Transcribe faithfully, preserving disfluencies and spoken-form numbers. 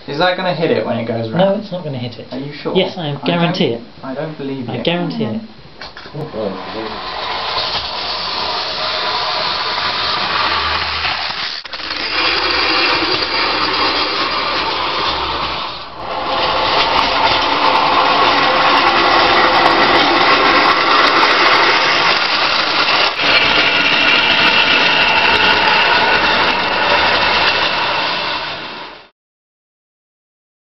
Is that going to hit it when it goes round? No, it's not going to hit it. Are you sure? Yes, I guarantee I it. I don't believe you. I guarantee Oh, it.